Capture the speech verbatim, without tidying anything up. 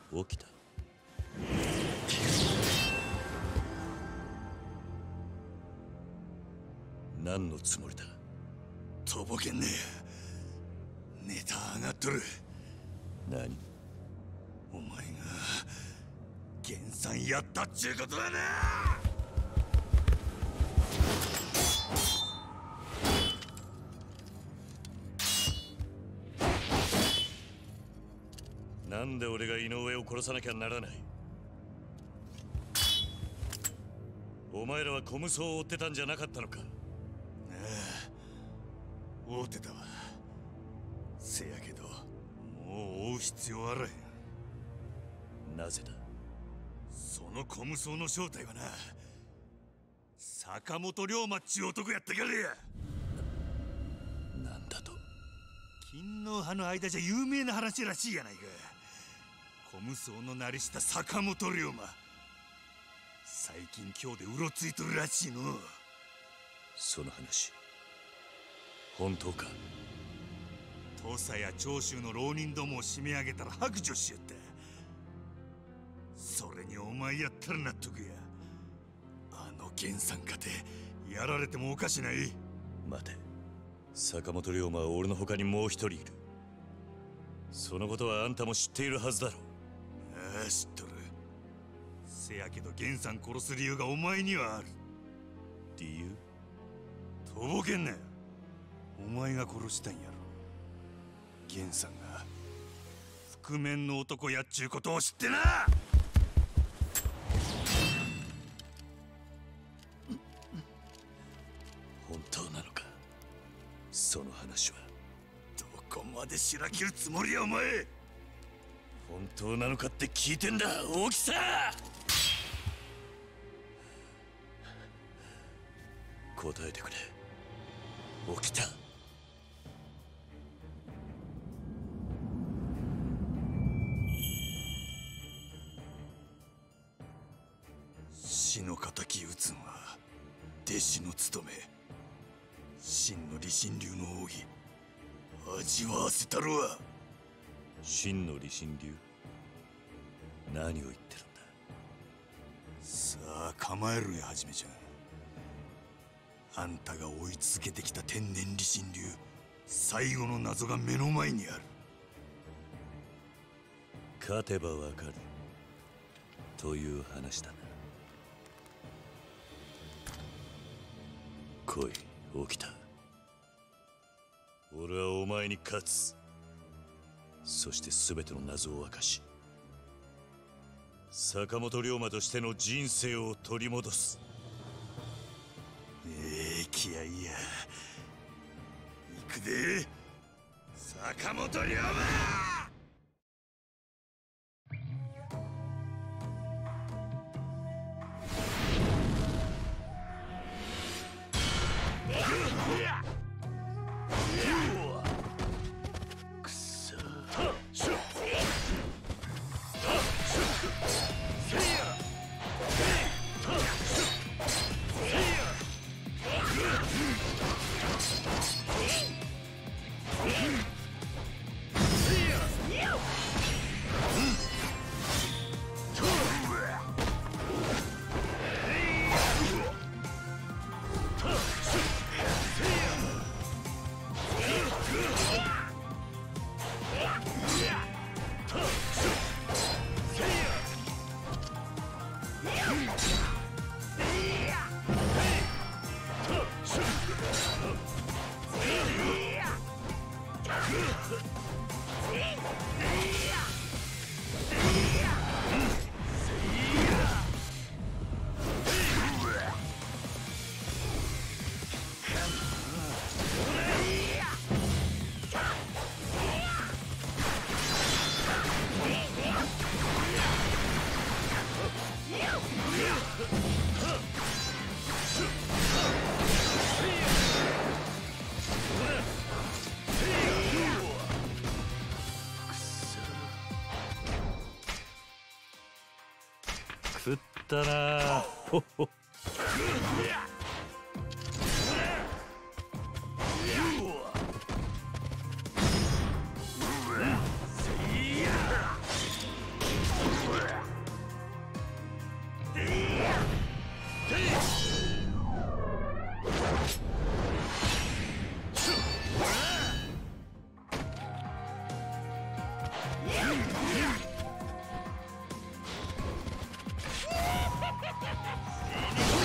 起きた。何のつもりだ。 とぼけんねえ。ネタ上がっとる。 何？ お前が減産やったっちゅうことだな。 なんで俺が井上を殺さなきゃならない。お前らは小無双を追ってたんじゃなかったのか。 ああ、追ってたわ。せやけどもう追う必要あらへん。 なぜだ。 その小無双の正体はな、坂本龍馬っちゅう男やったからや。 な、なんだと。 勤皇派の間じゃ有名な話らしいやないか。小無双のなりした坂本龍馬、最近今日でうろついとるらしいの。 その話本当か。 土佐や長州の浪人どもを締め上げたら白状しよった。それにお前やったら納得や。あの源さんかてやられてもおかしない。 待て、坂本龍馬は俺の他にもう一人いる。そのことはあんたも知っているはずだろう。 ああ、知っとる。せやけど源さん殺す理由がお前にはある。 理由？ とぼけんなよ。お前が殺したんやろ。源さんが覆面の男やっちゅうことを知ってな。 本当なのか、その話は。 どこまでしらけるつもりやお前。 本当なのかって聞いてんだ、大きさ。答えてくれ、起きた。 死の敵討つんは弟子の務め。真の理心流の奥義味わわせたるわ。 真の理心流？何を言ってるんだ。 さあ構えるやはじめちゃん。あんたが追い続けてきた天然理心流最後の謎が目の前にある。 勝てばわかるという話だな。来い、起きた。俺はお前に勝つ。そして全ての謎を明かし、坂本龍馬としての人生を取り戻す。 ええ気合いや。行くで坂本龍馬。 食ったな。ほほ。 死に